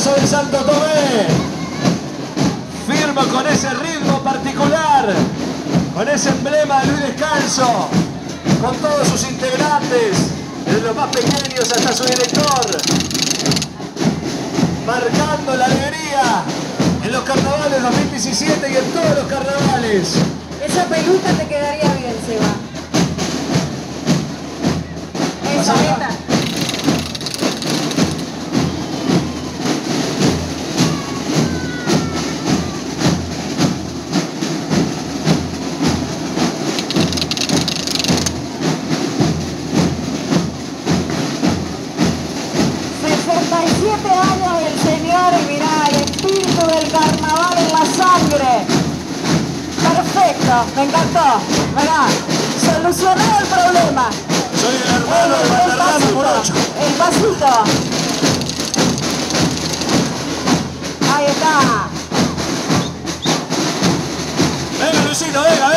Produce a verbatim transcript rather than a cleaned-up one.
Paso del Santo Tomé. Firmo con ese ritmo particular, con ese emblema de Luis Descalzo, con todos sus integrantes, desde los más pequeños hasta su director, marcando la alegría en los carnavales dos mil diecisiete y en todos los carnavales. Esa peluca te quedaría bien, Seba. Esa, esta. sesenta y siete años el señor y mirá, el espíritu del carnaval en la sangre. Perfecto, me encantó. Mirá, solucionó el problema. Soy el hermano de El Valderrama por ocho. pasito, el pasito. Ahí está. Venga, Luisito, venga,